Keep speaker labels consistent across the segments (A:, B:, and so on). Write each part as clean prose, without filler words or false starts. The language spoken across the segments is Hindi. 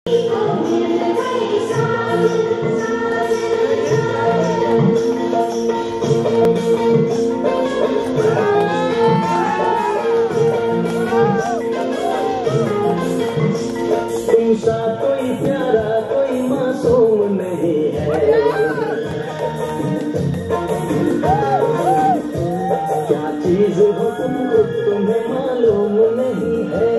A: तुमसा कोई प्यारा कोई मासूम नहीं है, क्या चीज हो तुम खुद तुम्हें मालूम नहीं है।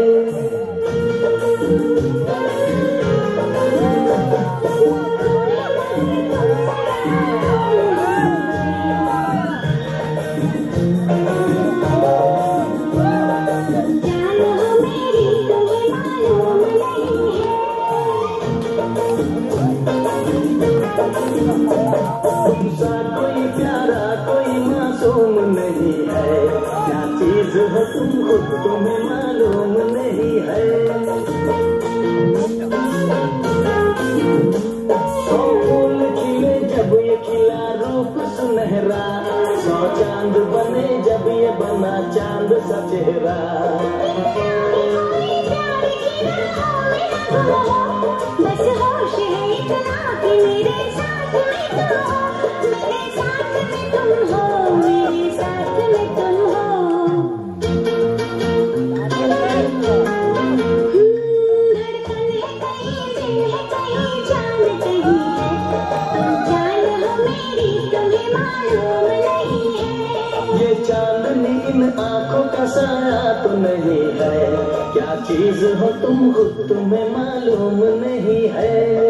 A: तुमसा कोई प्यारा कोई मासूम नहीं है, क्या चीज हो तुम खुद तुम्हें मालूम नहीं है। 100 फूल खिले जब ये खिला रूप सुनहरा, 100 चांद बने जब ये बना चांद सा चेहरा।
B: बस होश है इतना कि मेरे साथ में तुम हो, मेरे साथ में तुम हो। धड़कन है कहीं, दिल है कहीं, जान कहीं है, तुम जान हो मेरी तुम्हें मालूम नहीं है।
A: ये चांदनी इन आंखों का साया तो नहीं है, क्या चीज हो तुम खुद तुम्हें मालूम नहीं है।